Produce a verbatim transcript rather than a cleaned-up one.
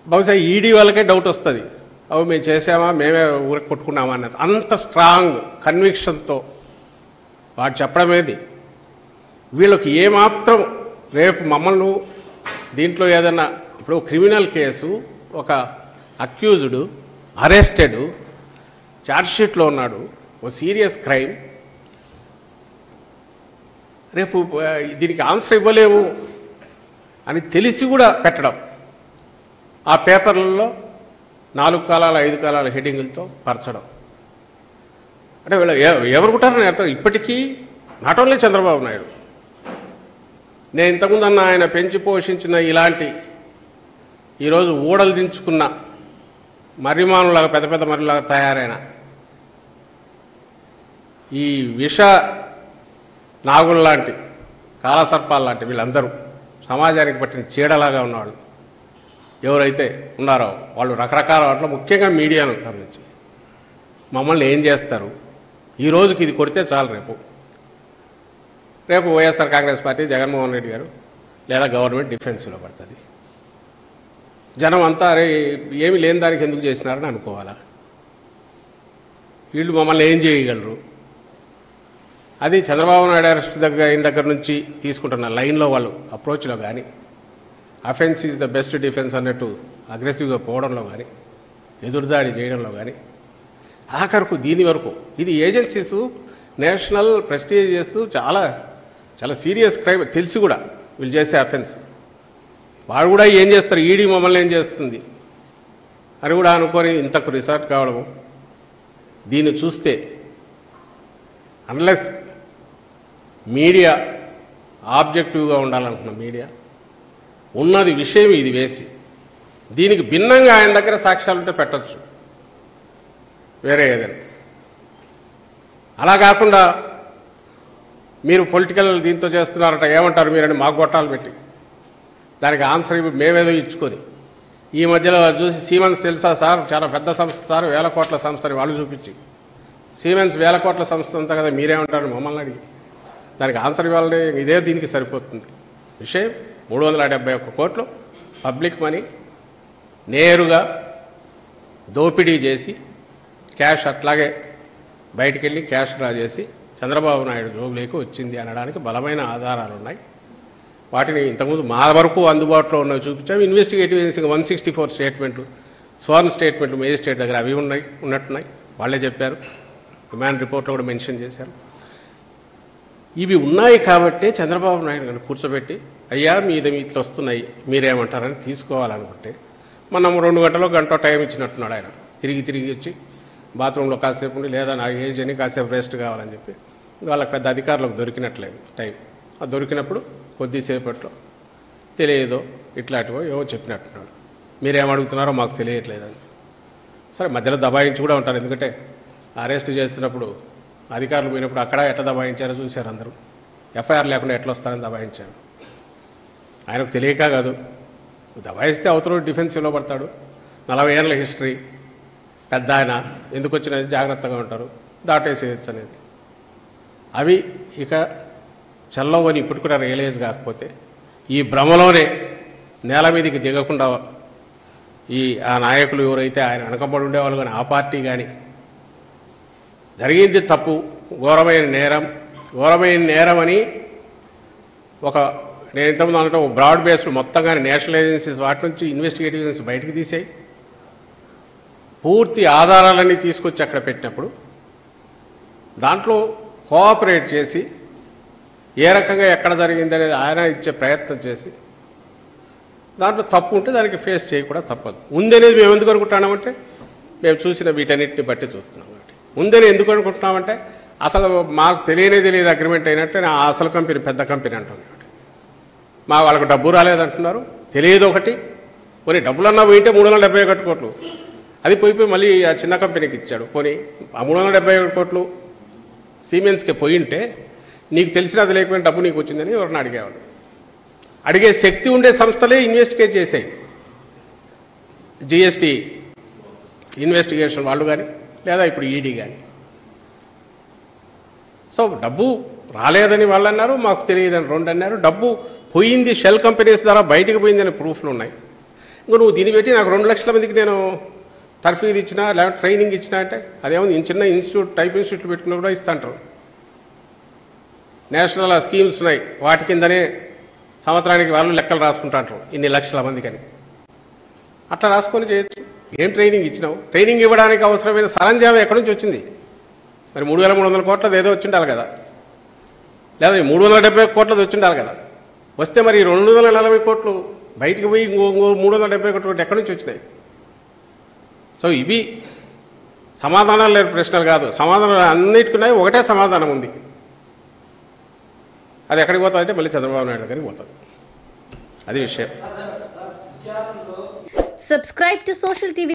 బహుశా ఈడీ వాళ్ళకే డౌట్ వస్తుంది, అవి మేము చేసామా మేమే ఊరికి కొట్టుకున్నామా అన్నది. అంత స్ట్రాంగ్ కన్విక్షన్తో వాడు చెప్పడమేది. వీళ్ళకి ఏమాత్రం రేపు మమ్మల్ని దీంట్లో ఏదన్నా, ఇప్పుడు క్రిమినల్ కేసు, ఒక అక్యూజ్డ్ అరెస్టెడ్ ఛార్జ్షీట్లో ఉన్నాడు, ఓ సీరియస్ క్రైమ్, రేపు దీనికి ఆన్సర్ ఇవ్వలేము అని తెలిసి కూడా పెట్టడం, ఆ పేపర్లలో నాలుగు కాలాల ఐదు కాలాల హెడ్డింగులతో పరచడం. అంటే వీళ్ళు ఎవరుకుంటారని అర్థం. ఇప్పటికీ నాట్ ఓన్లీ చంద్రబాబు నాయుడు, నేను ఇంతకుముందు అన్న ఆయన పెంచి పోషించిన ఇలాంటి ఈరోజు ఊడలు దించుకున్న మర్రిమానులాగా పెద్ద పెద్ద మర్రిలాగా తయారైన ఈ విష నాగుల్లాంటి కాలసర్పాల్లాంటి వీళ్ళందరూ సమాజానికి పట్టిన చీడలాగా ఉన్నవాళ్ళు ఎవరైతే ఉన్నారో వాళ్ళు రకరకాల వాటిలో, ముఖ్యంగా మీడియాను గమనించి మమ్మల్ని ఏం చేస్తారు, ఈ రోజుకి ఇది కొడితే చాలు, రేపు రేపు YSR Congress party Jaganmohan Reddy గారు లేదా గవర్నమెంట్ డిఫెన్స్లో పడుతుంది. జనం అంతా అరే ఏమి లేని దానికి ఎందుకు చేసినారని అనుకోవాలా. వీళ్ళు మమ్మల్ని ఏం చేయగలరు, అది చంద్రబాబు నాయుడు అరెస్ట్ దగ్గర అయిన దగ్గర నుంచి తీసుకుంటున్న లైన్లో వాళ్ళు అప్రోచ్లో కానీ, offence is the best defence అన్నట్టు అగ్రెసివ్గా పోవడంలో కానీ, ఎదురుదాడి చేయడంలో కానీ, ఆఖరకు దీని వరకు ఇది ఏజెన్సీసు నేషనల్ ప్రెస్టీజియస్ చాలా చాలా సీరియస్ క్రైమ్ తెలిసి కూడా వీళ్ళు చేసే అఫెన్స్, వాడు కూడా ఏం చేస్తారు, ఈడీ మమ్మల్ని ఏం చేస్తుంది అని కూడా అనుకొని ఇంతకు రిసార్ట్ కావడము. దీన్ని చూస్తే అన్లెస్ మీడియా ఆబ్జెక్టివ్గా ఉండాలనుకున్న మీడియా ఉన్నది విషయం ఇది వేసి దీనికి భిన్నంగా ఆయన దగ్గర సాక్ష్యాలు ఉంటే పెట్టచ్చు, వేరే ఏదైనా. అలా కాకుండా మీరు పొలిటికల్ దీంతో చేస్తున్నారట ఏమంటారు మీరని మాకు గొట్టాలు పెట్టి దానికి ఆన్సర్ ఇవి మేమేదో ఇచ్చుకొని, ఈ మధ్యలో చూసి సీమెన్స్ తెలుసా సార్, చాలా పెద్ద సంస్థ సార్, వేల కోట్ల సంస్థని వాళ్ళు చూపించి, సీమెన్స్ వేల కోట్ల సంస్థ అంతా కదా మీరేమంటారు మమ్మల్ని అడిగి దానికి ఆన్సర్ ఇవ్వాలని ఇదే దీనికి సరిపోతుంది. విషయం మూడు వందల డెబ్బై ఒక్క కోట్లు పబ్లిక్ మనీ నేరుగా దోపిడీ చేసి క్యాష్ అట్లాగే బయటికి వెళ్ళి క్యాష్ డ్రా చేసి చంద్రబాబు నాయుడు జోబులోకి వచ్చింది అనడానికి బలమైన ఆధారాలు ఉన్నాయి. వాటిని ఇంతకుముందు మా వరకు అందుబాటులో ఉన్నవి చూపించాము. ఇన్వెస్టిగేటివ్ ఏజెన్సీకి వన్ సిక్స్టీ ఫోర్ స్టేట్మెంట్లు, స్వర్న్ స్టేట్మెంట్లు మేజిస్ట్రేట్ దగ్గర అవి ఉన్నాయి, ఉన్నట్టున్నాయి, వాళ్ళే చెప్పారు, రిమాండ్ రిపోర్ట్లో కూడా మెన్షన్ చేశారు. ఇవి ఉన్నాయి కాబట్టే చంద్రబాబు నాయుడు గారిని కూర్చోబెట్టి అయ్యా మీద ఇట్లా వస్తున్నాయి మీరేమంటారని తీసుకోవాలనుకుంటే మనం రెండు గంటలో గంట టైం ఇచ్చినట్టున్నాడు ఆయన. తిరిగి తిరిగి వచ్చి బాత్రూంలో కాసేపు ఉండి లేదా నా ఏజ్ అని కాసేపు రెస్ట్ కావాలని చెప్పి వాళ్ళకి పెద్ద అధికారులకు దొరికినట్లేదు టైం. అది దొరికినప్పుడు కొద్దిసేపట్లో తెలియదో ఇట్లాంటివో ఏవో చెప్పినట్టున్నాడు. మీరేమడుగుతున్నారో మాకు తెలియట్లేదని. సరే మధ్యలో దబాయించి కూడా ఉంటారు, ఎందుకంటే అరెస్ట్ చేస్తున్నప్పుడు అధికారులు పోయినప్పుడు అక్కడ ఎట్లా దబాయించారో చూశారు అందరూ. ఎఫ్ఐఆర్ లేకుండా ఎట్లా వస్తారని దబాయించారు. ఆయనకు తెలియక కాదు, దబాయిస్తే అవతల డిఫెన్సివ్లో పడతాడు. నలభై ఏళ్ళ హిస్టరీ, పెద్ద ఆయన, ఎందుకు వచ్చినది జాగ్రత్తగా ఉంటారు, దాటేసేయచ్చు అనేది. అవి ఇక చల్లవని ఇప్పుడు కూడా రియలైజ్ కాకపోతే ఈ భ్రమలోనే నేల మీదకి దిగకుండా ఈ ఆ నాయకులు ఎవరైతే ఆయన వెనకబడి ఉండేవాళ్ళు కానీ ఆ పార్టీ కానీ జరిగింది తప్పు, ఘోరమైన నేరం, ఘోరమైన నేరం అని ఒక నేను ఇంతకుముందు అనటం బ్రాడ్ బేస్డ్ మొత్తంగా నేషనల్ ఏజెన్సీస్ వాటి నుంచి ఇన్వెస్టిగేటివ్ ఏజెన్సీ బయటకు తీసాయి, పూర్తి ఆధారాలన్నీ తీసుకొచ్చి అక్కడ పెట్టినప్పుడు దాంట్లో కోఆపరేట్ చేసి ఏ రకంగా ఎక్కడ జరిగింది అనేది ఆయన ఇచ్చే ప్రయత్నం చేసి దాంట్లో తప్పు ఉంటే దానికి ఫేస్ చేయకుండా తప్పదు. ఉందనేది మేము ఎందుకు అనుకుంటున్నామంటే మేము చూసిన వీటన్నిటిని బట్టి చూస్తున్నాం. ఉందని ఎందుకు అనుకుంటున్నామంటే అసలు మాకు తెలియనే తెలియదు అగ్రిమెంట్ అయినట్టే నా అసలు కంపెనీ పెద్ద కంపెనీ అంటుంది. మా వాళ్ళకు డబ్బు రాలేదంటున్నారు, తెలియదు ఒకటి. పోనీ డబ్బులన్నా పోయింటే మూడు వందల డెబ్బై ఒకటి కోట్లు అది పోయిపోయి మళ్ళీ ఆ చిన్న కంపెనీకి ఇచ్చాడు. పోనీ ఆ మూడు వందల డెబ్బై ఒకటి కోట్లు సీమెన్స్కి పోయింటే నీకు తెలిసినది లేకపోయిన డబ్బు నీకు వచ్చిందని ఎవరిని అడిగేవాడు. అడిగే శక్తి ఉండే సంస్థలే ఇన్వెస్టిగేట్ చేసాయి. జిఎస్టీ ఇన్వెస్టిగేషన్ వాళ్ళు కానీ లేదా ఇప్పుడు ఈడీ కానీ. సో డబ్బు రాలేదని వాళ్ళు అన్నారు, మాకు తెలియదని రెండు అన్నారు. డబ్బు పోయింది షెల్ కంపెనీస్ ద్వారా బయటకు పోయిందని ప్రూఫ్లు ఉన్నాయి. ఇంకో నువ్వు దీన్ని పెట్టి నాకు రెండు లక్షల మందికి నేను తర్ఫీదు ఇచ్చినా లేకపోతే ట్రైనింగ్ ఇచ్చినా అంటే అదేమో చిన్న ఇన్స్టిట్యూట్ టైప్ ఇన్స్టిట్యూట్లు పెట్టుకుని కూడా ఇస్తాంటారు. నేషనల్ స్కీమ్స్ ఉన్నాయి, వాటి కిందనే సంవత్సరానికి వాళ్ళు లెక్కలు రాసుకుంటాంటారు ఇన్ని లక్షల మందికని. అట్లా రాసుకొని చేయొచ్చు. ఏం ట్రైనింగ్ ఇచ్చినావు? ట్రైనింగ్ ఇవ్వడానికి అవసరమైన సరంజామం ఎక్కడి నుంచి వచ్చింది? మరి మూడు వేల మూడు వందల కోట్లది ఏదో వచ్చిండాలి కదా, లేదా మూడు వందల డెబ్బై కోట్లది వచ్చిండాలి కదా. వస్తే మరి రెండు వందల నలభై కోట్లు బయటికి పోయి ఇంకో ఇంకో మూడు వందల డెబ్బై కోట్లు ఎక్కడి నుంచి వచ్చినాయి? సో ఇవి సమాధానాలు లేని ప్రశ్నలు కాదు. సమాధానాలు అన్నిటికున్నాయి, ఒకటే సమాధానం ఉంది. అది ఎక్కడికి పోతుందంటే మళ్ళీ చంద్రబాబు నాయుడు దగ్గరికి పోతుంది. అది విషయం. Subscribe to Social T V